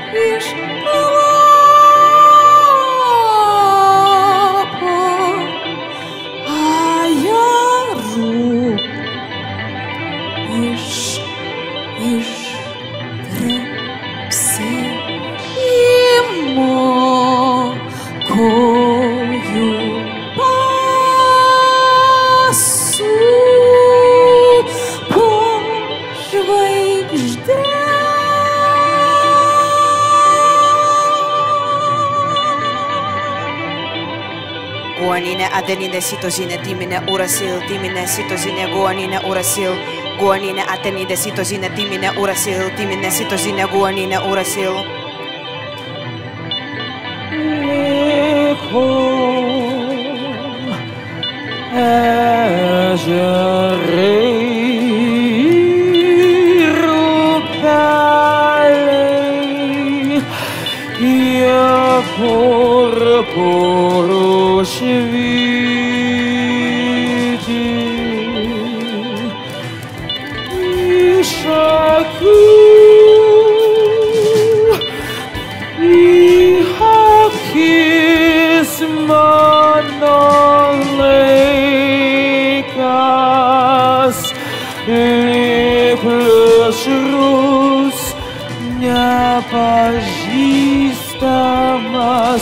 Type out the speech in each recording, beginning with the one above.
Atenine sitosine timine urasil, timine sitosine guanine urasil, guanine atenide sitosine timine urasil, timine sitosine guanine urasil. Nepažįstamas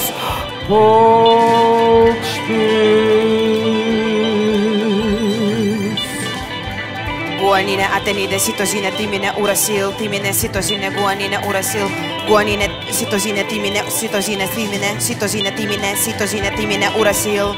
paukštis. Guanine atenide sitosine timine urasil, timine sitosine guanine urasil, guanine sitosine timine sitosine timine sitosine timine sitosine timine urasil.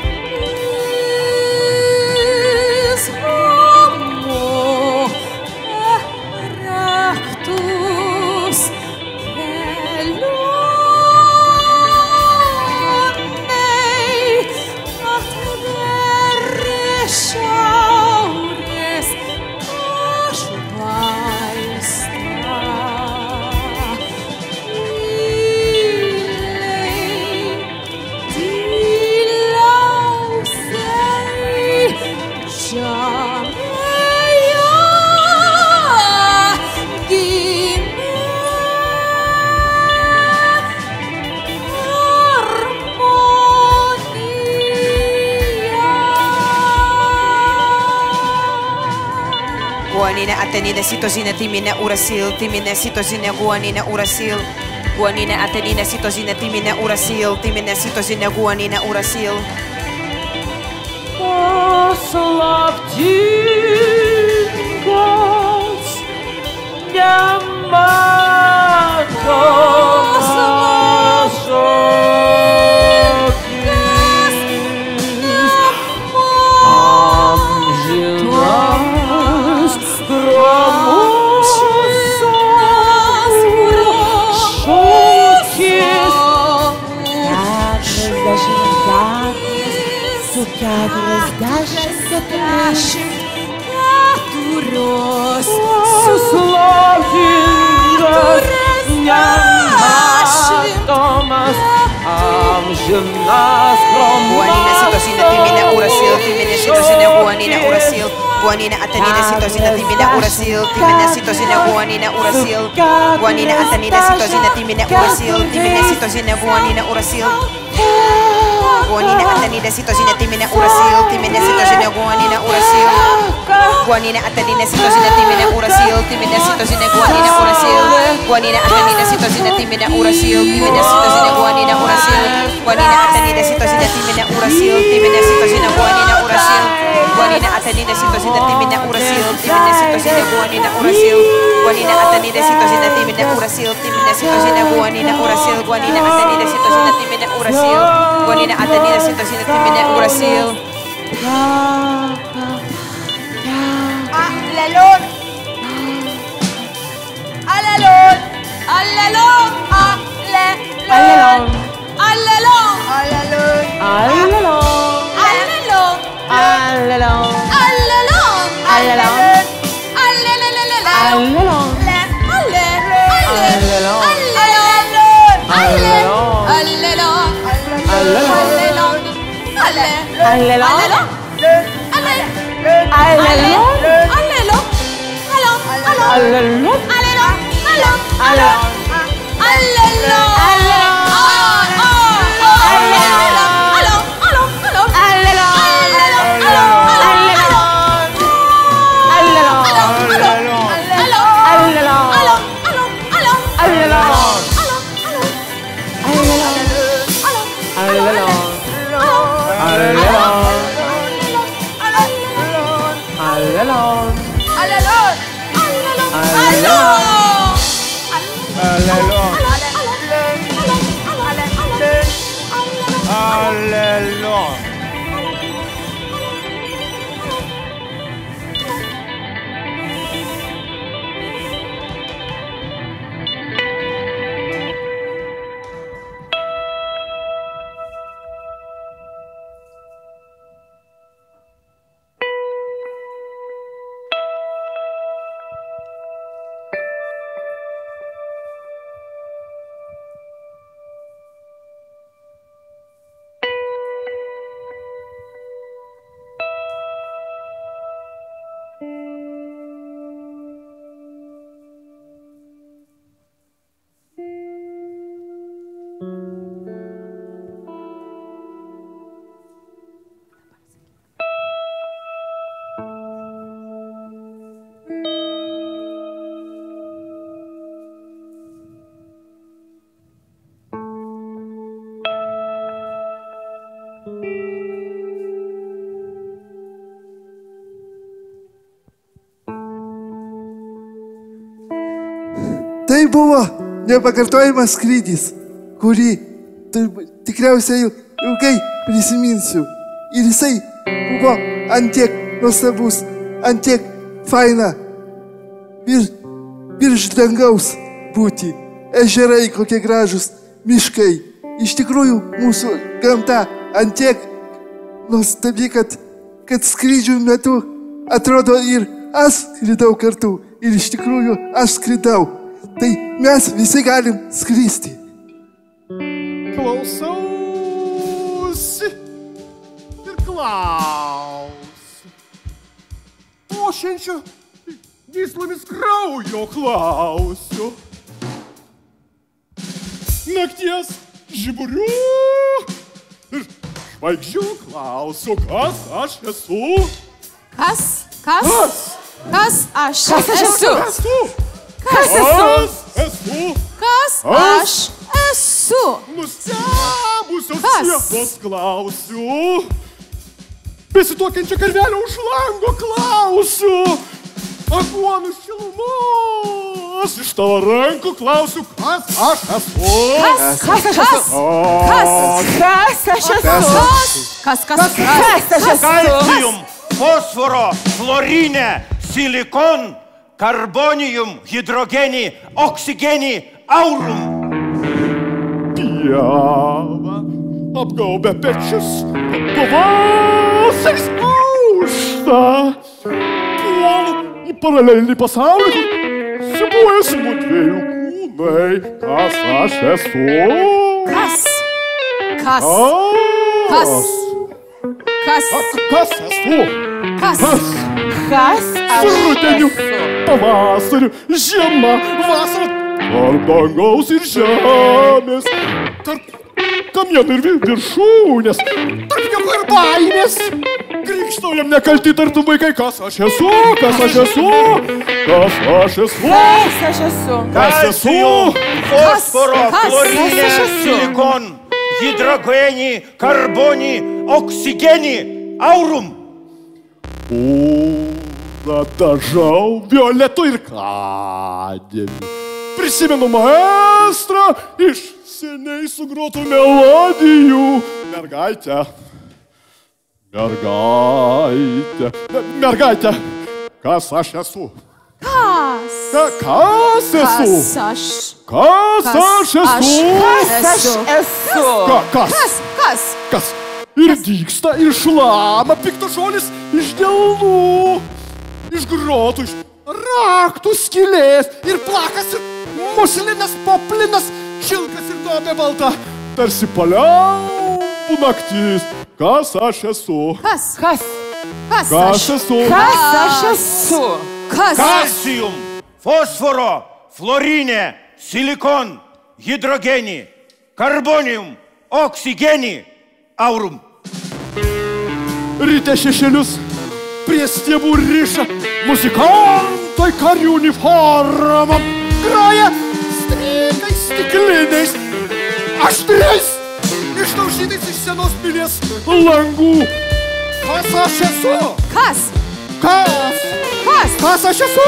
Guanine atenide sitosine timine urasil, timine sitosine guanine urasil, guanine atenide sitosine timine urasil, timine sitosine guanine urasil. Paslaptingas nematomas šokis, amžinas ramus šokis. 44 paslaptingas nematomas amžinas guanine sitosine timine urasil, timine sitosine guanine urasil, guanine atenide sitosine timine urasil, timine sitosine guanine urasil, guanine atenide sitosine timine urasil, timine sitosine guanine urasil. Guanine atenide sitosine timine urasil, timine sitosine guanine urasil. Guanine atenide sitosine timine urasil, timine sitosine guanine urasil. Guanine atenide sitosine timine urasil, timine sitosine guanine urasil. Guanine atenide sitosine timine urasil, timine sitosine guanine urasil. Guanine atenide sitosine timine urasil, timine sitosine guanine urasil. Guanine atenide sitosine timine urasil, timine sitosine guanine urasil. Guanine atenide sitosine timine urasil. Guanine atenide sitosine timine urasil. Alelon! Alelon! Alelon! Alelon! Alelon! Alelon! Alelon! Alelon! Alelon! Tai buvo nepakartojamas skrydis, kurį tikriausiai ilgai prisiminsiu. Ir jisai buvo antiek nuostabus, antiek faina. Virš dangaus būti, ežerai kokie gražus, miškai. Iš tikrųjų, mūsų gamta antiek nuostabi, kad skrydžių metu atrodo ir aš skridau kartu. Ir iš tikrųjų aš skridau. Tai mes visi galim skristi. Klausausi ir klausiu. Ošiančio gyslomis kraujo klausiu. Nakties žiburių ir žvaigždžių klausiu, kas aš esu. Kas aš esu? Kas esu? Kas aš esu? Nustebusios sielos klausiu. Besituokiančio karvelio už lango klausiu. Aguonų šilumos iš tavo rankų klausiu, kas aš esu? Kas aš esu? Kalcium, fosforo, fluorinė, silikon, karbonijum, hidrogenį, oksigenį, aurum. Pieva apgaubia pečius, pavasaris aušta. Puolu į paralelinį pasaulį, siūbuojasi mudviejų kūnai. Kas aš esu? Kas esu? Rudeniu, pavasariu, žiema, vasara, tarp dangaus ir žemės, tarp kamienų ir viršūnės, tarp nieko ir baimės. Krikštaujam nekalti tartum vaikai, kas aš esu, kas aš esu, kas aš esu, Kas aš esu? kas esu. Fosforo, fluorinė, silikon, hidrogenį, karbonį, oksigenį, aurum. Ūra dažau violetu ir kadėmi. Prisimenu maestrą iš seniai sugrotų melodijų. Mergaitė, kas aš esu? Kas esu? Kas? Ir dyksta, ir šlama piktas žodis iš delnų, iš grotų, iš raktų skylės, ir plakas, ir muslinas, poplinas, šilkas ir duobė balta, tarsi paliaupų naktis. Kas aš esu? Kas esu? Kalcium, fosforo, fluorinė, silikon, hidrogenį, karbonium, oksigenį, aurum. Ryte šešėlius prie stiebų riša muzikantai karių uniformom, groja strykai stikliniais, aštriais, išdaužytais iš senos pilies langų. Kas aš esu? Kas aš esu?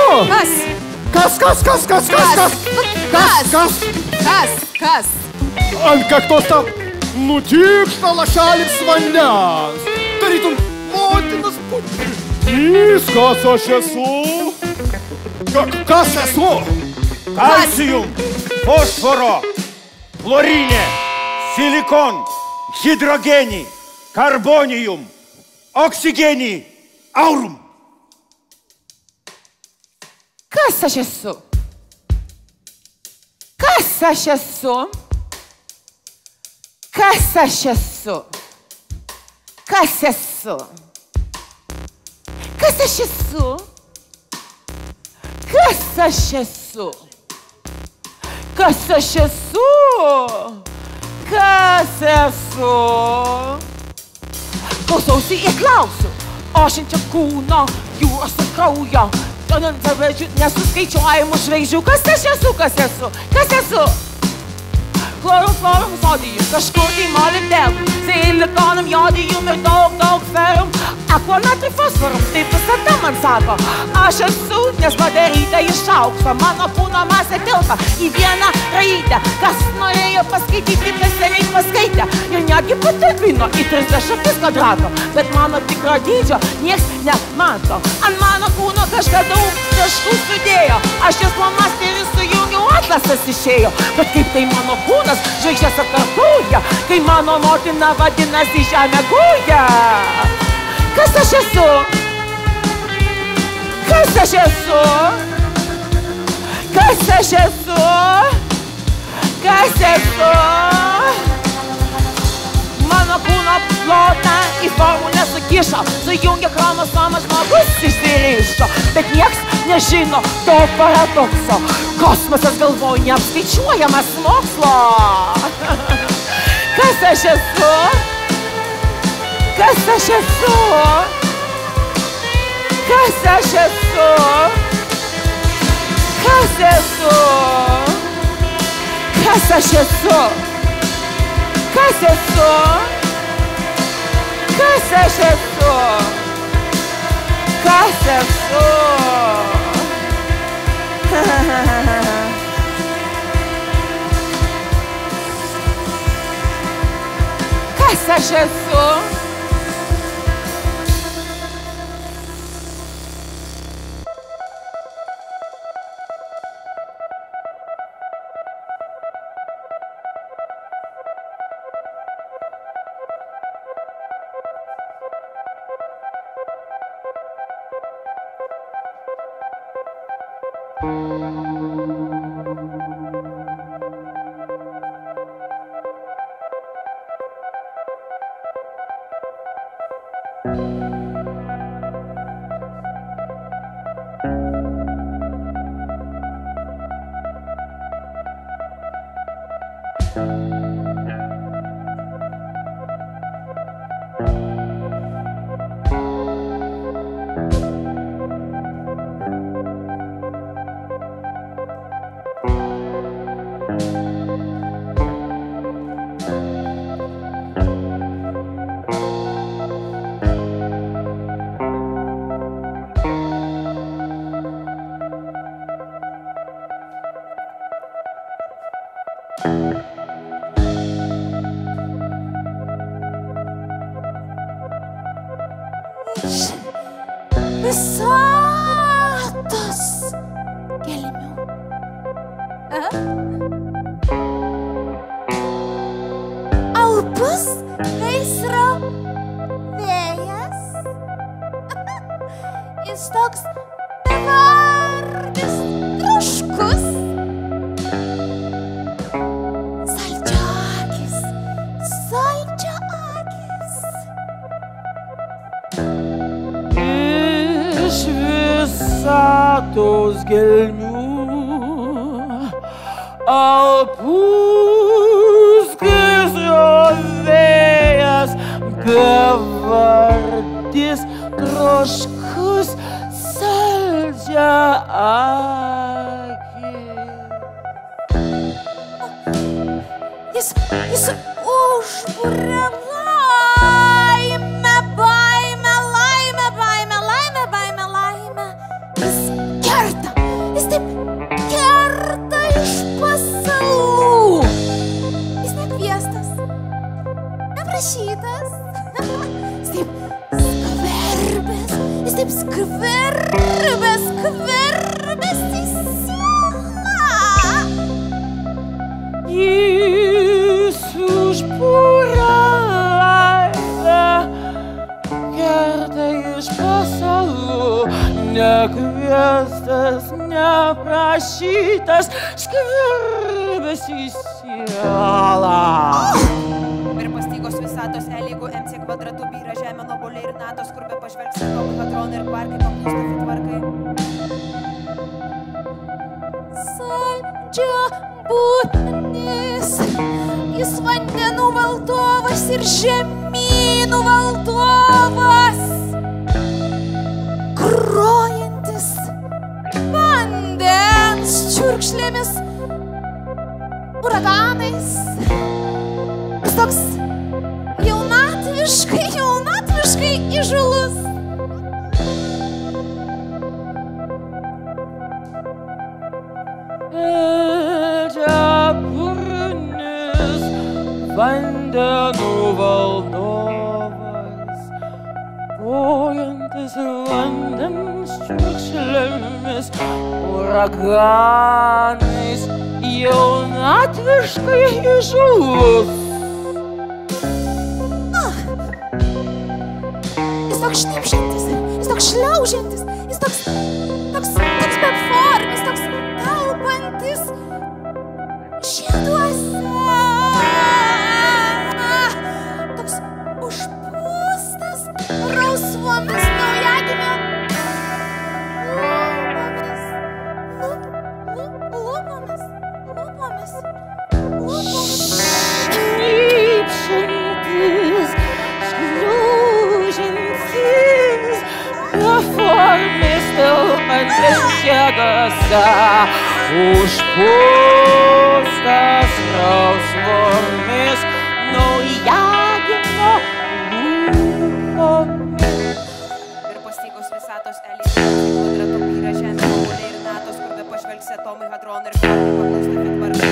Kas? Ant kaktos tau nutikšta lašelis vandens, tarytum motinas putris. Kas aš esu? Kas esu? Kalcium, fosforo, fluorinė, silikon, hidrogenį, karbonijum, oksigenį, aurum. Kas aš esu? Kas aš esu? Kas aš esu? Kas esu? Kas aš esu? Kas aš esu? Kas aš esu? esu? Klausausi ir klausiu, ošiančio kūno, jūros ir kraujo, nesuskaičiuojamų žvaigždžių. Kas aš esu, kas esu, kas esu? Chlorum, sodijum, kažkur tai molibdenum, silikonum, jodijum ir daug ferum, akvanatri fosforum, taip visada man sako. Aš esu, nes padaryta iš aukso, mano kūno masė tilpa į vieną raidę. Kas norėjo paskaityti, tas seniai paskaitė ir netgi patalpino į 36 kvadrato, bet mano tikro dydžio nieks nemato. Ant mano kūno kažką daug taškų sudėjo, aš jas flomasterį sujungiau, atlasas išėjo, bet kaip tai mano kūnas žvaigždės atkartoja, kai mano motina vadinasi žemė guja. Kas aš esu? Kas aš esu? Kas aš esu? Kas esu? Mano kūno plotą į formulę sukišo, sujungė chromosomą, žmogus išsirišo, bet nieks nežino to paradokso. Kosmosas galvoj neapskaičiuojamas mokslo. Kas aš esu? Kas aš esu? Kas aš esu? Kas esu? Kas aš esu? Kas esu? Kas aš esu? Kas esu? Kas aš esu? Visatos gelmių. Alpus gaisro vėjas. Jis toks bevardis, troškus. Saldžiakis, saldžiakis. Iš visatos gelmių alpus gaisro vėjas, bevardis, troškus, saldžiakis. Jis užburia laimę, baimę, laimę, baimę, laimę, baimę, laimę. Jis kerta, jis taip kerta iš pasalų. Jis nekviestas, neprašytas. Jis taip skverbės, skverbės į sielą. Jis užburia laimę, kerta iš pasalų, nekviestas, neprašytas, skverbės į sielą. Pirmas stygos visatos lygu MC kvadratu byra žemė nuo boliai ir natos, kur be pažvelgsi kalbų hadronai ir kvarkai paklūsta fitvarkai. Saldžia būtnis, jis vandenų valdo Jūros ir žemynų valdovas, grojantis vandens čiurkšlėmis, uraganais. Jis toks jaunatviškai įžūlus. Elžiapurnis vandenų valdovas, grojantis vandens čiurkšlėmis, uraganais, jaunatviškai įžūlus. Jis toks šnipšantis, jis toks šliaužiantis, jis toks beformis, toks kalbantis žieduose. Toks užpūstas rausvomis naujagimio lūpomis. Šnypšantis, šliaužiantis, beformis telpantis jėgose, užpūstas rausvomis naujagimio lūpomis. Ir pastygos visatos elys, kvadratų pyra žemė, obuoliai ir natos, kur be pažvelgsi atomai, hadronai ir paklausta fitvarkai.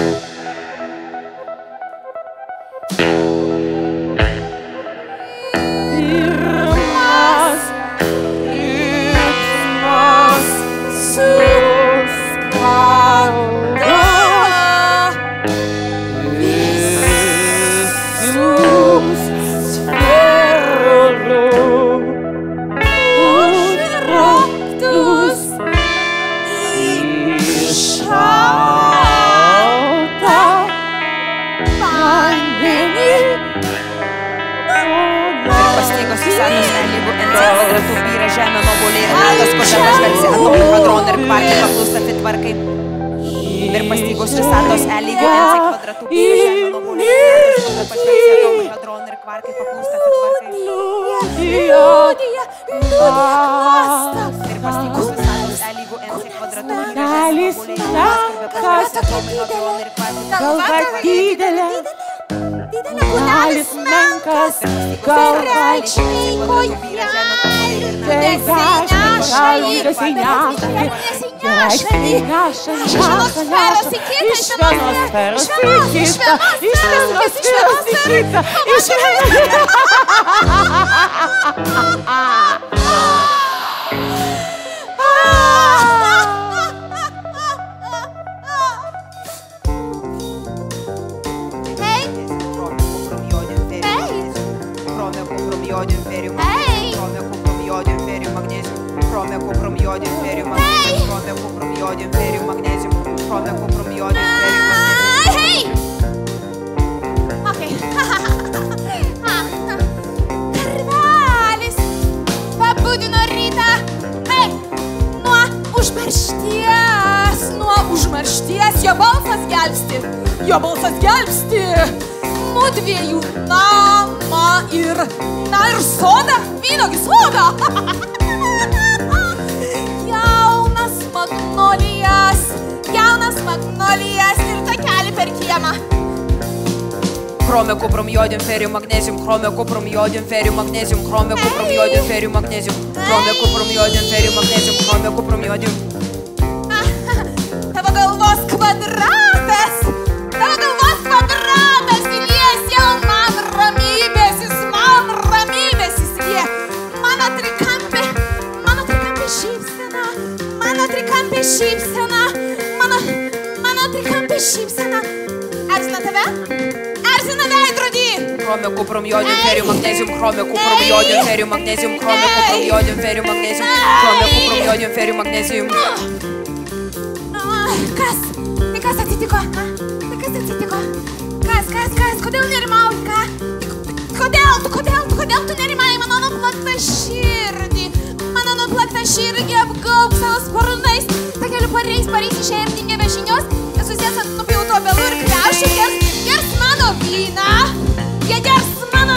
Ir pastygos visatos elygų ensai kvadratų pyra žemė, obuoliai ir natos, kur be pažvelgsi atomai, hadronai ir kvarkai, paklūsta fitvarkai. Liudija klasta. Ir pastygos visatos elygų ensai kvadratų pyra žemė, obuoliai ir natos, kur be pažvelgsi atomai, hadronai ir kvarkai, Galva didelė, kūnelis menkas, galva Reikšmingo Karvelis pabudino rytą, nuo užmaršties, jo balsas gelbsti mudviejų namą ir sodą, vynuogių sodą. Jaunas magnolijas ir takelį per kiemą. Chrome, kuprum, jodium, ferium, magnesium, chrome, kuprum, jodium, ferium, magnesium, chrome, kuprum, jodium, ferium, magnesium, chrome, kuprum, jodium, ferium, magnesium, chrome, kuprum, jodium. Tavo galvos kvadratas, Ilies jau man ramybės, jis įlie. Mano trikampė šypsena. Erzina tave? Erzina veidrodį. Chrome, kuprum, jodium, ferium, magnesium, chrome, kuprum, jodium, ferium, magnesium, chrome, kuprum, jodium, ferium, magnesium, chrome, kuprum, jodium, ferium, magnesium. Kas atsitiko? Kodėl nerimauji, ką? Kodėl tu nerimauji mano nuplaktą širdį apgauk savo sparnais. Takeliu pareis išerdingė be žinios, susės ant nupjautų obelų ir kriaušių gers mano vyną. Jie gers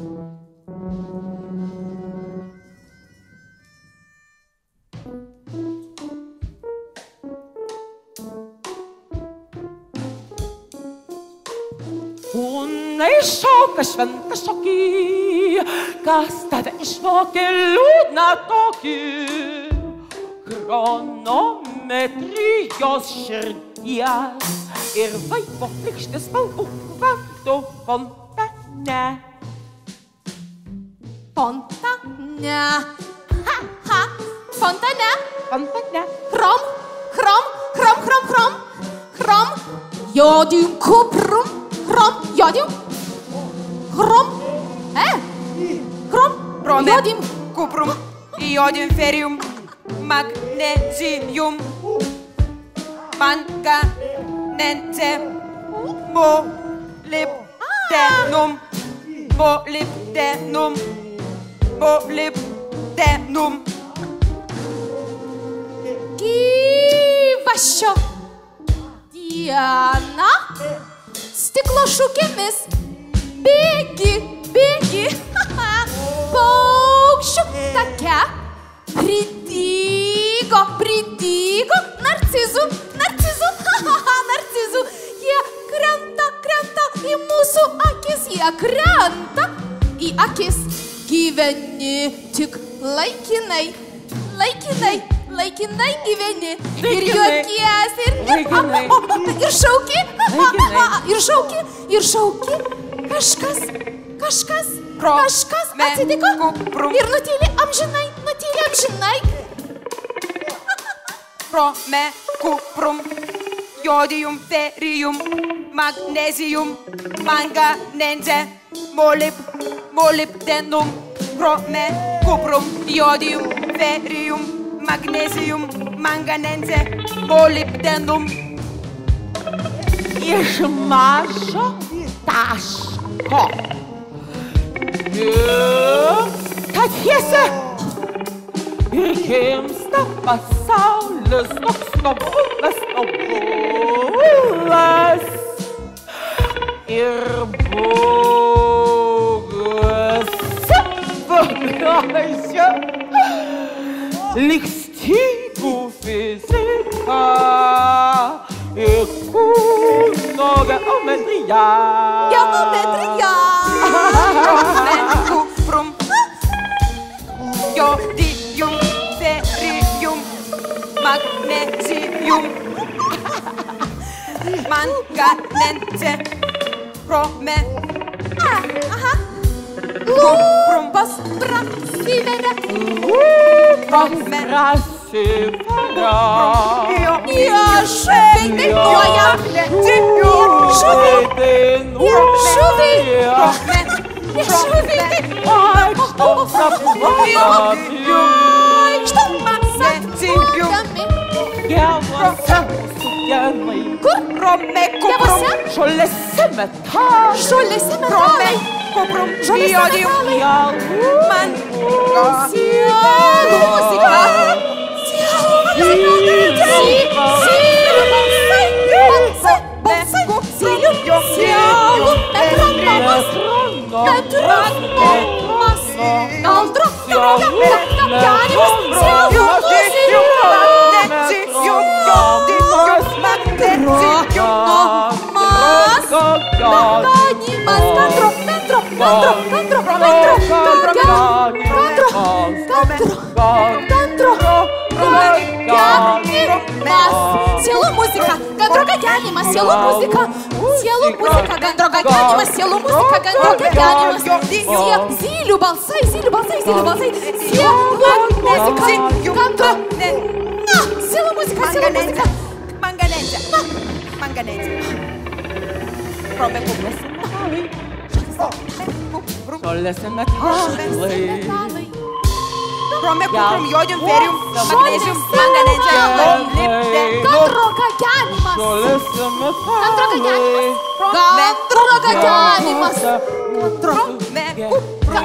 Būna iššauka šventą šokį, kas tave išmokė liūdną tokį. Chronometrijos širdies ir vaivorykštės spalvų kvantų fontane. Fontane. Ha, ha. Fontane. Fontane. Chrom, chrom, chrom, chrom, chrom. Chrom. Jodium kuprum. Chrom, jodium. Chrom. Chrom. Jodium. Kuprum, iodium, ferium, magnesium, manganese, molybdenum, molybdenum, molybdenum. Gyvašio diena. Stiklo šukėmis. Bėgi, bėgi. Paukščių take. Pridygo, pridygo. Narcizų, narcizų. Narcizų. Jie krenta, krenta į mūsų akis. Jie krenta į akis. Gyveni tik laikinai, laikinai. Laikinai gyveni ir juokies ir šauki, ir šauki. Kažkas atsitiko ir nutyli amžinai, Chrome, kuprum, jodium, ferium, magnesium, manganese, molybdenum. Chrome, kuprum, jodium, ferium, magnesium, manganese, molybdenum. Iš mažo taško. Kad tiesa ir gimsta pasaulis toks tobulas, tobulas. Ir bugasi paglažia lyg stygų fizika ir kūno geometrija. Geometrija. Kuprum, jodium, ferium, magnesium, manganese, chrome. Lūpas prasiveria. Šuviai dainuoja. Žolėse metalai. Žolėse metalai. Kuprum, Žolėse jodium, metalai. Sielų muzika. Sielų balsai. Sielų metronomas. Metronomas. Sielų muzika, gandro gagenimas, sielų muzika, gandro gagenimas, sielų muzika, gandro gagenimas, zylių balsai, sielų muzika, gandro, sielų muzika, manganese, chrome, kuprum, Žolėse metalai. Chrome, kuprum, jodium, ferium, magnesium, manganese, molybdenum. gandro gagenimas, Žolėse metalai. gandro gagenimas, Chrome, kuprum,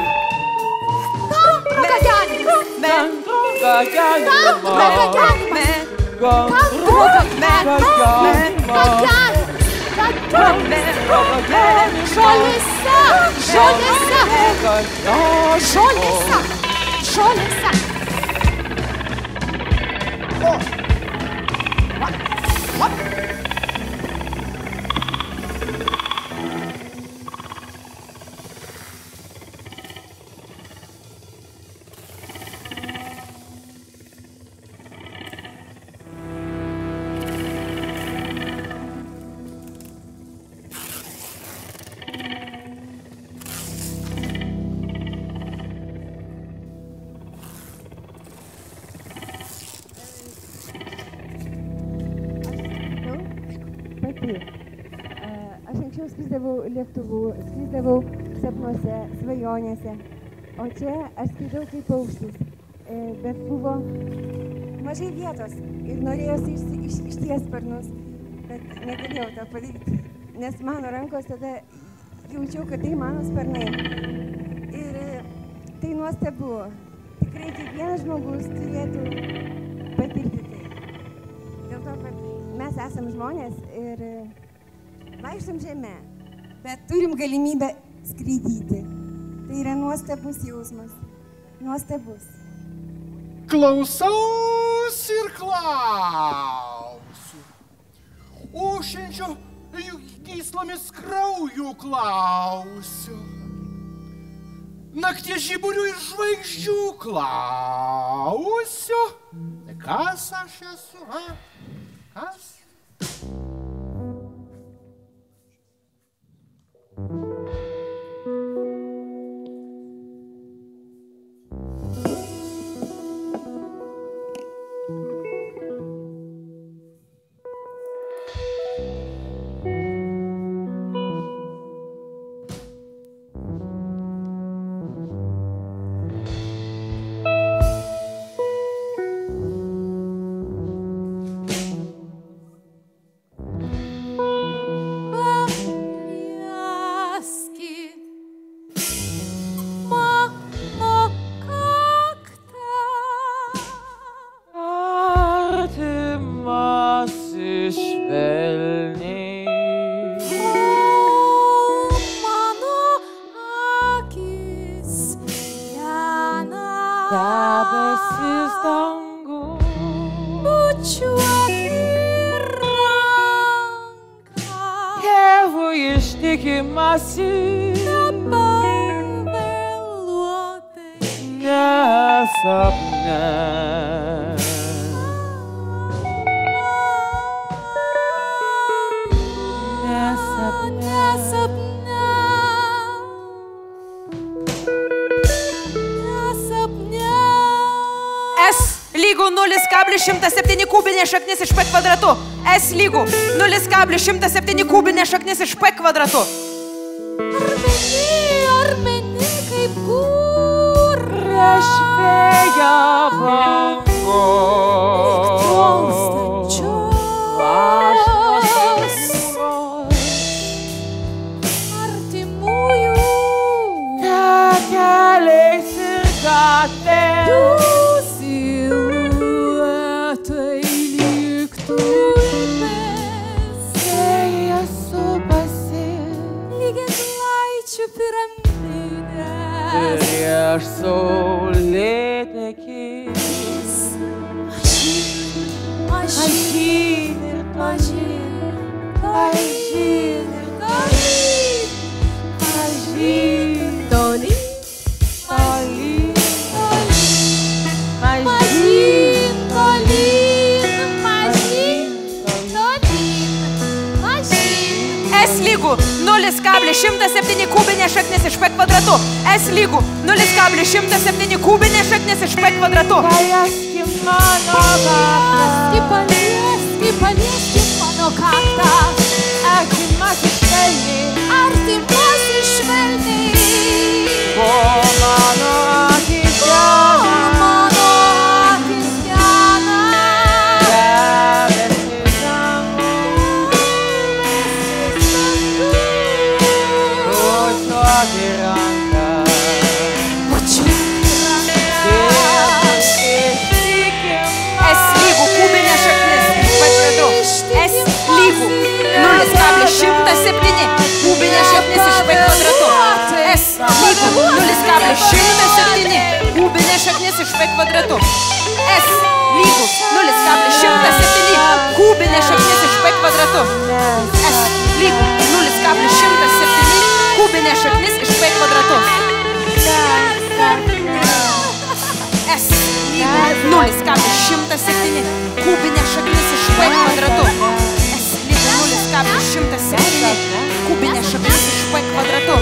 Aš anksčiau skrisdavau lėktuvų, skrisdavau sapnuose, svajonėse, o čia aš skridau kaip paukštis, bet buvo mažai vietos ir norėjosi išties sparnus, bet negalėjau tą padaryti, nes mano rankos tada jaučiau, kad tai mano sparnai. Ir tai nuostabu, tikrai kiekvienas žmogus turėtų patirti tai. Dėl to, kad mes esam žmonės ir vaikštam žemę, bet turim galimybę skraidyti. Tai yra nuostabus jausmas. Nuostabus. Klausaus ir klausiu. Ošiančio gyslomis kraujų klausiu. Nakties žiburių ir žvaigždžių klausiu. Kas aš esu, ha? Kas? lygu 0,107 kubinės šaknis iš P kvadratu. S lygu 0,107 kubinės šaknis iš P kvadratu. Armeni kaip kur prieš vėją bango. Artimųjų keliais ir gatvės. Siluetai lyg tulpės. Vėja supasi lyg eglaičių piramidės. prieš saulėtekis. Mažyn ir mažyn, mažyn ir tolyn, mažyn, Tolyn, tolyn, mažyn, tolyn, mažyn, tolyn, mažyn. S lygu 0,107 kubinės šaknis iš P kvadratu. S lygu 0,107 kubinės šaknis iš P kvadratu. Palieskim mano kaktą, Palieski mano kaktą. artimasis švelniai, Artimasis švelniai. o mano akis O gena, mano akis gena. debesis dangus, bučiuoti ranką. S lygu kubinės šaknis iš P kvadratu. S lygu 0,107 kubinė šaknis iš V kvadratu. S lygu 0,107 kubinė šaknis iš V kvadratu. S lygu 0,107 kubinė šaknis iš V kvadratu. S lygu 0,107 kubinė šaknis iš V kvadratu. S lygu 0,107 kubinė šaknis iš V kvadratu. S lygu 0,107 kubinė šaknis iš V kvadratu.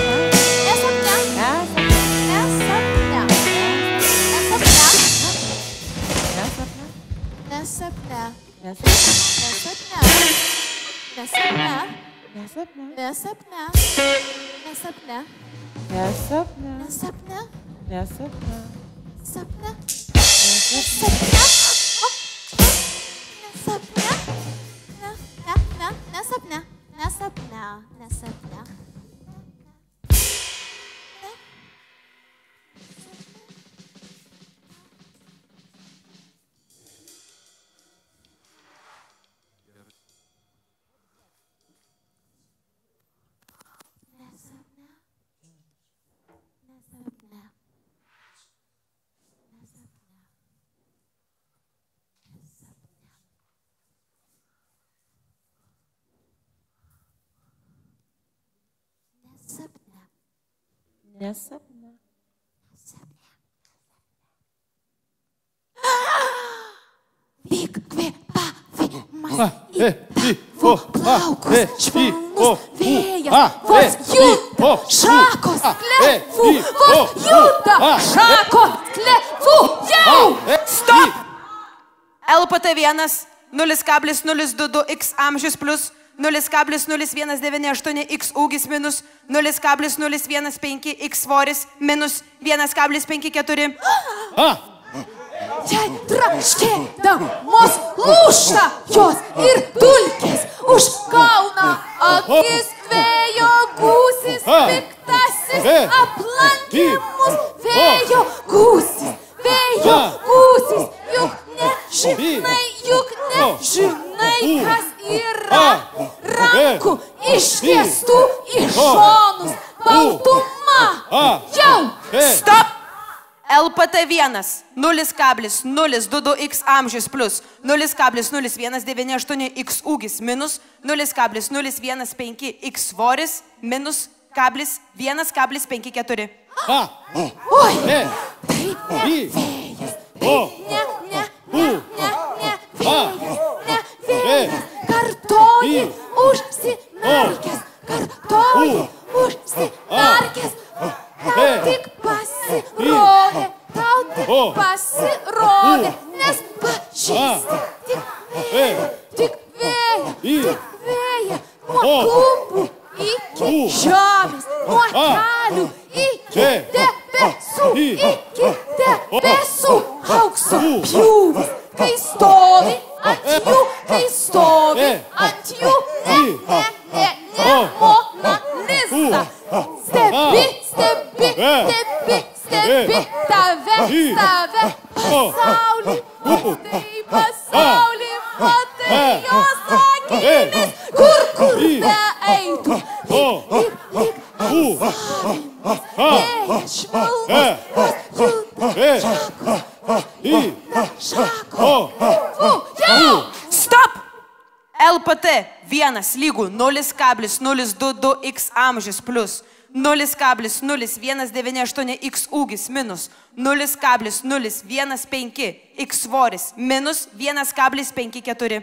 Nesapne. Vyk, kvėpavimas į tavo plaukus, švelnus vėjas, vos juda šakos klevų, vos juda šakos klevų, jau! Stop! LPT1 0,022x amžius plus 0,0198 x ūgis minus 0,015 x svoris minus 1,54. Jei traškėdamos lūžta jos ir dulkės užgauna akis vėjo gūsis, piktasis aplankimus vėjo gūsis, juk nežinai, kas yra rankų ištiestų į šonus baltuma. Jau! Stop! LPT1 0,022x amžius plus 0,0198 x ūgis minus 0,015 x svoris minus 1,54. Oi! Tai ne vėjas, ne vėjas, kartoji užsimerkęs, tau tik pasirodė, nes pažįsti tik vėją, nuo klubų iki žemės, nuo kelių iki debesų, aukso pjūvis, kai stovi ant jų, ne Mona Lisa, stebi tave, pasaulį, matai jos akimis, kur beeitų, lyg savimas, vėjas švelnus, juda šakos, jau! Stop! LPT1 lygu 0,022x amžius plus 0,0198 x ūgis minus 0,015 x svoris minus 1,54.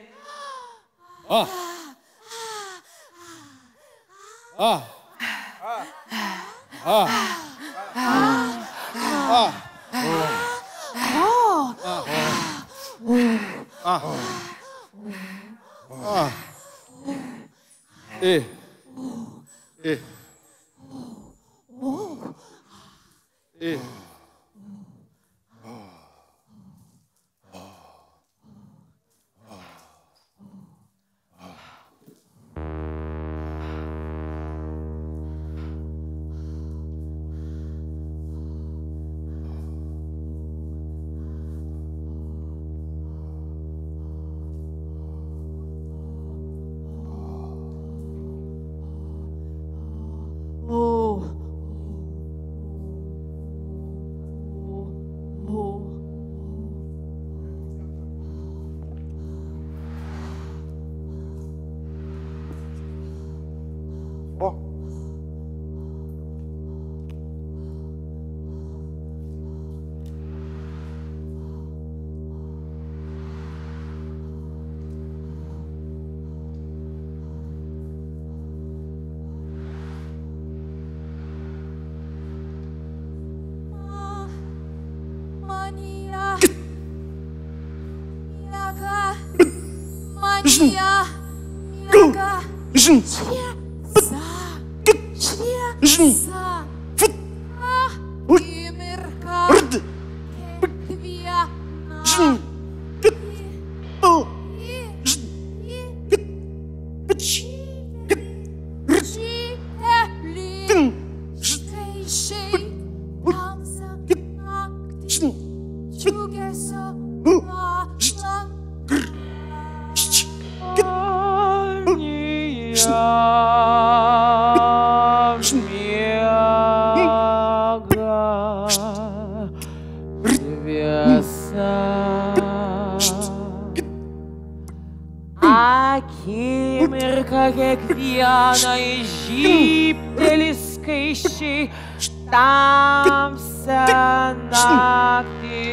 Akimirka kiekviena žybteli skaičiai, tamsią naktį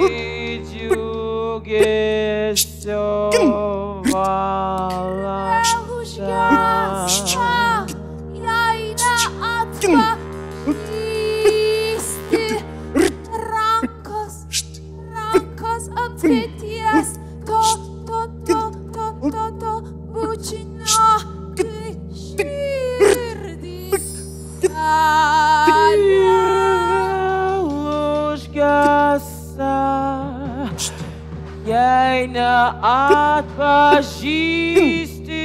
džiugesio valanda. Jei neatpažįsti rankos ant peties, to bučinio, kai širdis užgesa. Jei neatpažįsti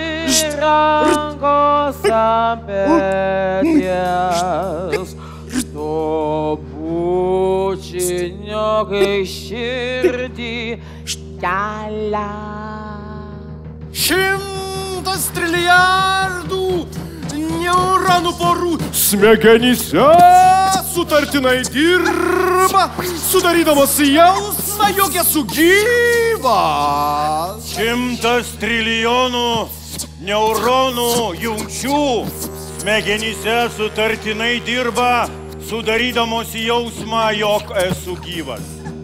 rankos ant peties, to bučinio, kai širdį kelia. 100 trilijardų neuronų porų smegenyse sutartinai dirba, sudarydamos jausmą, jog esu gyvas. 100 trilijonų neuronų jungčių smegenyse sutartinai dirba, sudarydamos jausmą, jog esu gyvas.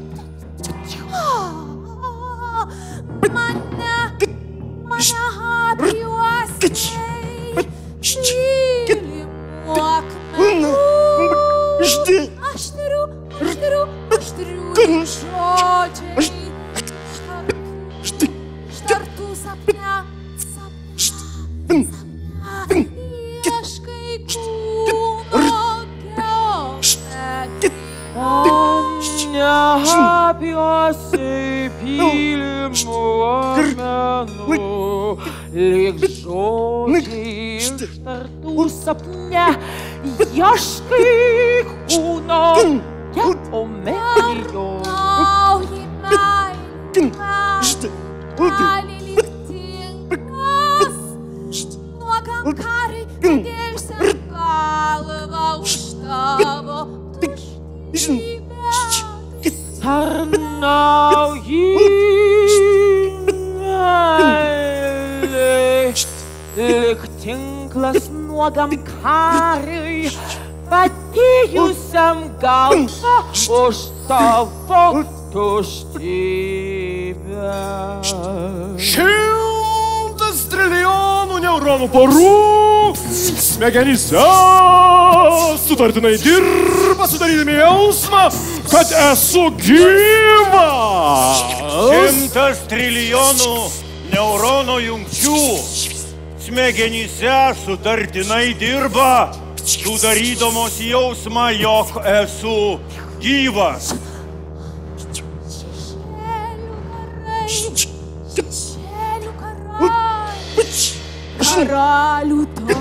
Neapiuosi pylimų akmenų, lyg žodžiai ištartų sapne, ieškai kūno geometrijos. Gali liktingas, nuogam kariui padėlsiant galvą už tavo tuštybę. Tarnauji meilei, lyg tinklas nuogam kariui, padėjusiam galvą už tavo tuštybę. 100 trilijonų neuronų porų smegenyse sutartinai dirba, sudarydami jausmą, kad esu gyvas. 100 trilijonų neuronų jungčių smegenyse sutartinai dirba, sudarydamos jausmą, jog esu gyvas. Karalių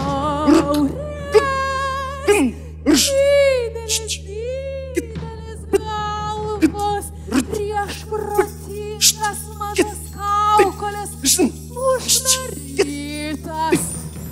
taurės, didelis galvos, prieš protingas mažas kaukolės, uždarytas.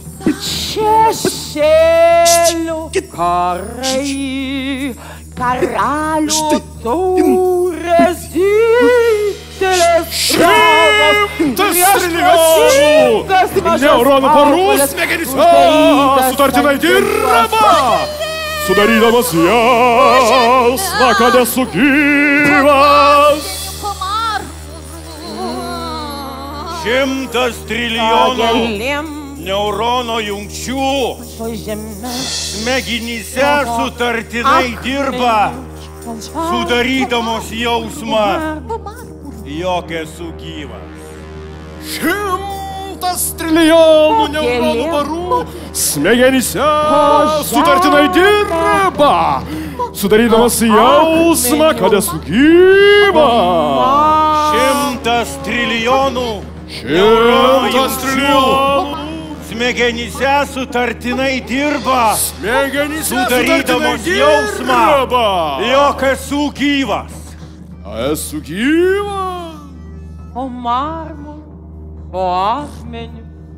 Šešėlių karai, karalių taurės, didelis galvos, prieš protingas mažas neuronų porų smegenyse sutartinai dirba, sudarydamas jausmą, kad esu gyvas. 100 trilijonų neurono jungčių smegenyse sutartinai dirba, sudarydamos jausmą, jog esu gyvas. 100 trilijonų neuronų barų smegenyse sutartinai dirba, sudarydamas jausmą, kad esu gyvas. 100 trilijonų neuronų jungčių smegenyse sutartinai dirba, sudarydamos jausmą, jog esu gyvas. Esu gyvas. O marmą, o akmenį.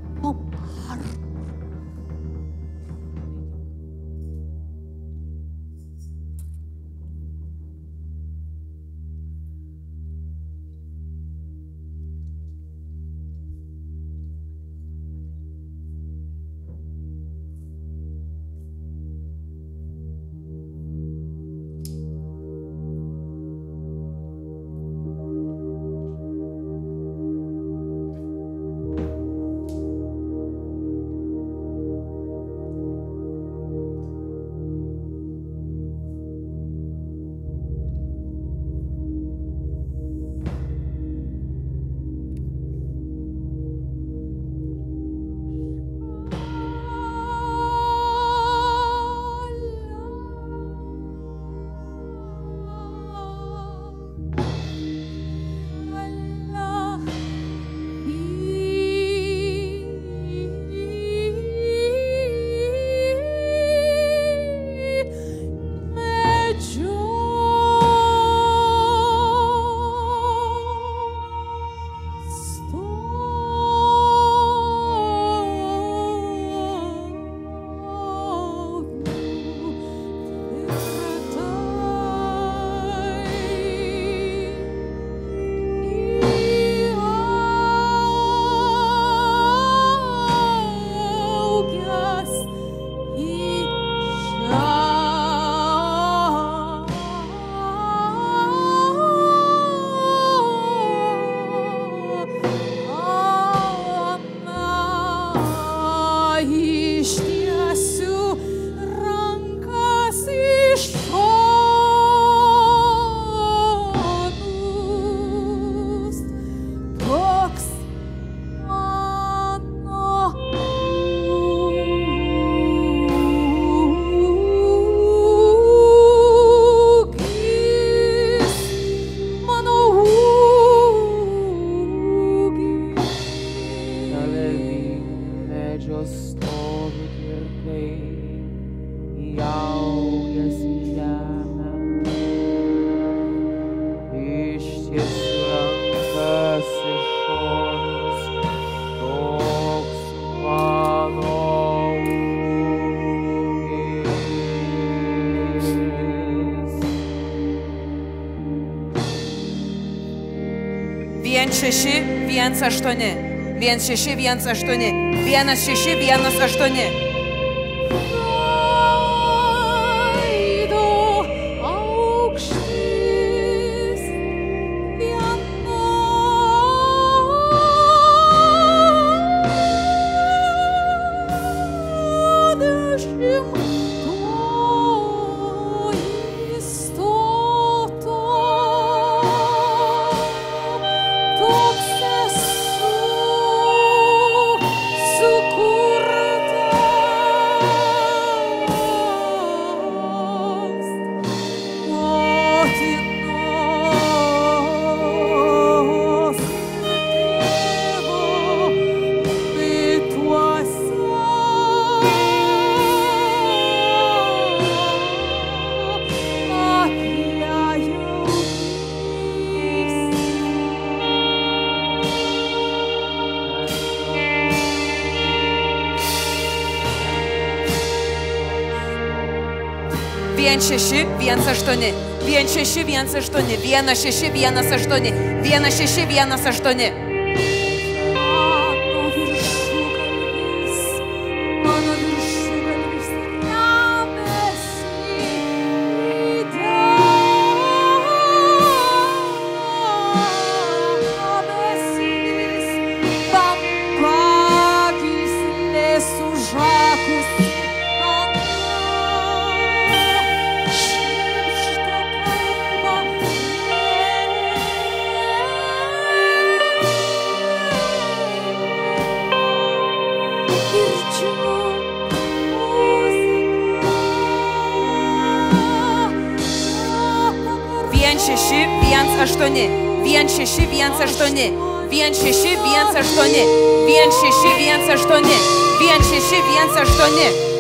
Šeši, 1-8, 1-6-1-8, 1-6-1-8. 1618. 1618. 1618. 1618. 1618.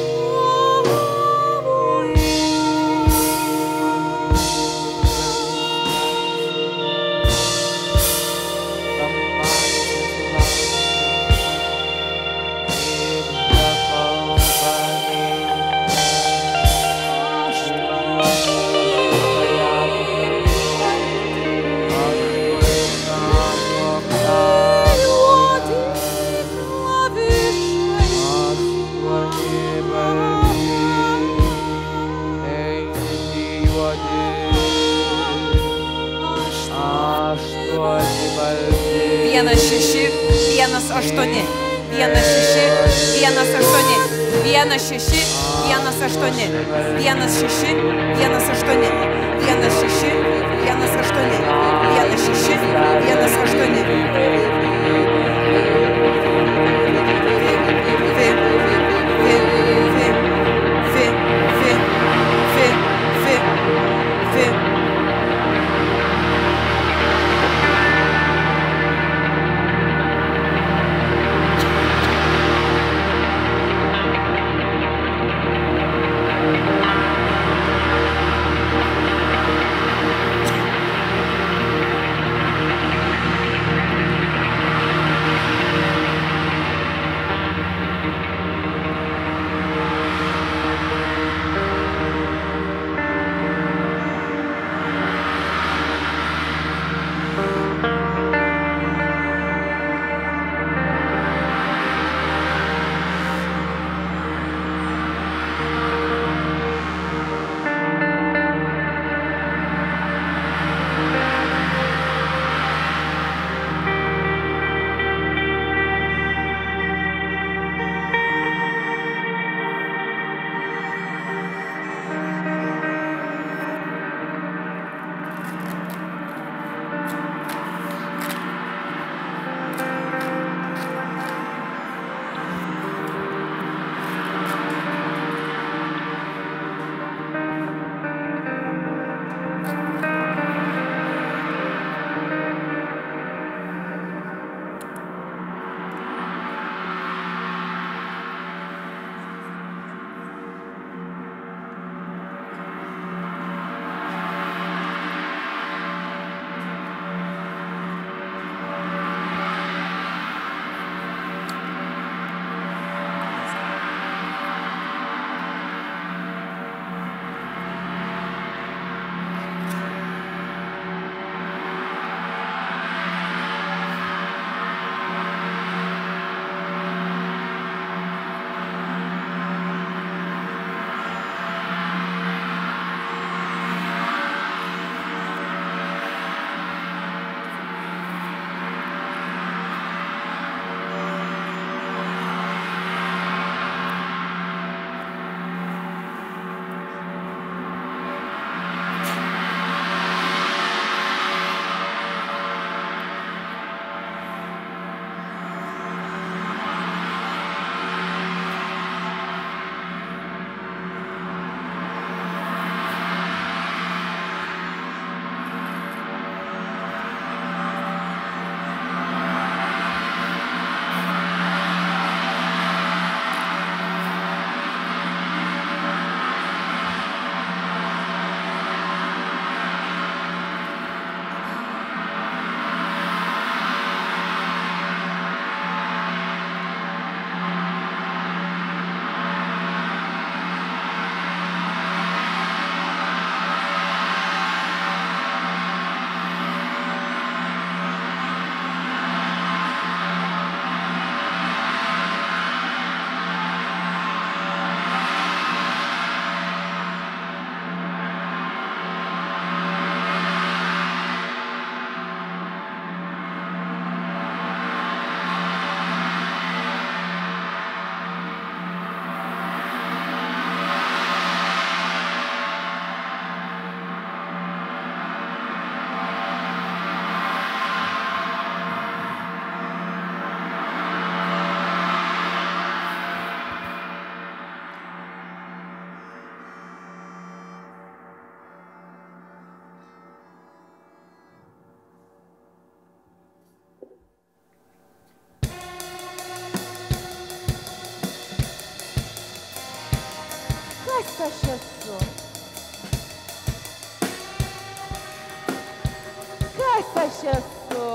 Kas aš esu?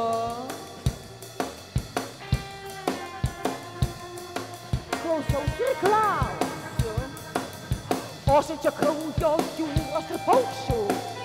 Klausausi ir klausiu. Ošiančio kraujo jūros ir paukščių.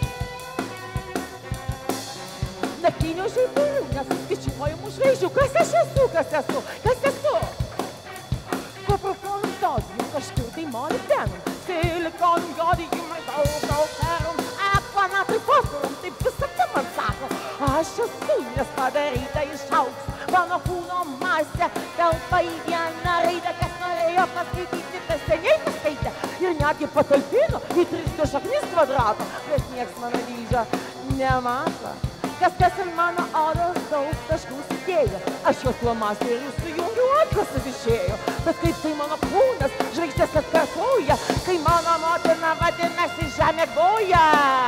Naktinių žaibų, nesuskaičiuojamų žvaigždžių. Kas aš esu? Kas esu? Kas esu? Koprofonum sodijum, kažkur tai molibdenum, silikonum, jodijum ir daug ferum, akvanatai fosforum, taip visada man sako. Aš esu, nes padaryta iš aukso, mano kūno masė telpa į vieną raidę, kas norėjo paskaityti, tas seniai paskaitė ir netgi patalpino į 3 šaknis kvadrato, bet nieks mano dydžio nemato. Kas ant mano odos daug taškų sudėjo, aš jos flomasterių sujungiu, atlasas išėjo, bet kaip tai mano kūnas žvaigždės atkartoja, kai mano motina vadinasi žemė goja.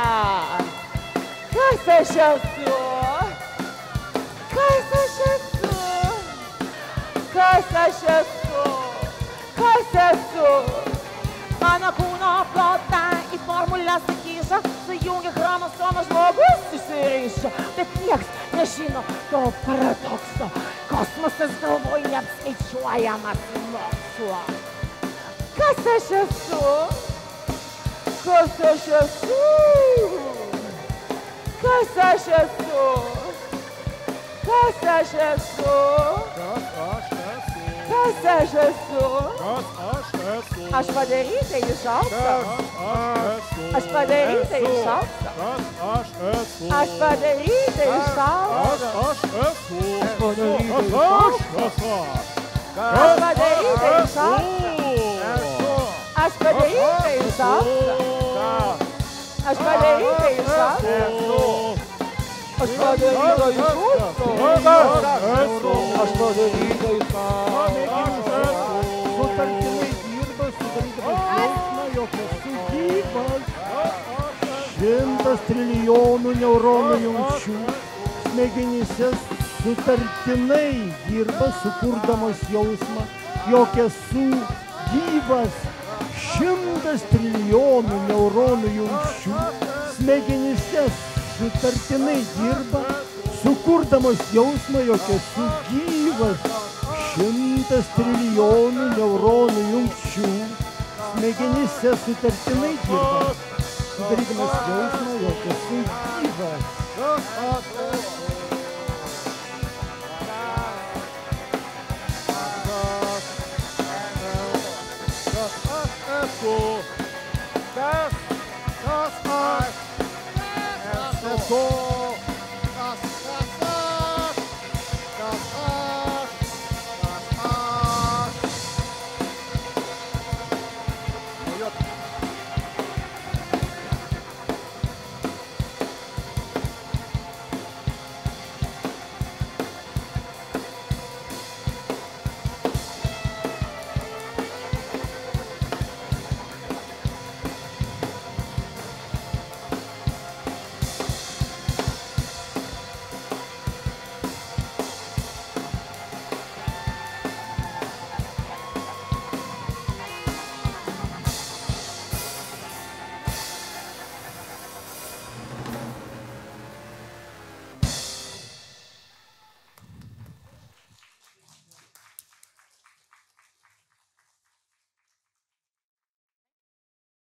Kas aš esu? Kas aš esu? Kas aš esu? Kas esu? Mano kūno plotą į formulę sakyšą, sujungia chromosomą žmogus išsirišo, bet nieks nežino to paradokso. Kosmosas galvoj neapskaičiuojamas mokslo. Kas aš esu? Kas aš esu? Kas aš esu? Kas aš esu? Kas aš esu? Aš padaryta iš aukso. Aš padaryta iš aukso. Aš padaryta iš aukso. Aš padaryta iš aukso. Aš padaryta iš aukso. Aš padaryta iš aukso. Aš padaryta iš aukso. Aš padaryta iš aukso. Aš padaryta iš aukso. Sutartinai dirba, sudarydamas jausmą, jog esu gyvas. 100 trilijonų neuronų jungčių smegenyse sutartinai dirba, sukurdamas jausmą, jog esu gyvas. 100 trilijonų neuronų jungčių smegenyse sutartinai dirba, sukurdamas jausmą, jog esu gyvas. 100 trilijonų neuronų jungčių smegenyse sutartinai dirba, sudarydamas jausmą, jog esu gyvas. Kas aš esu?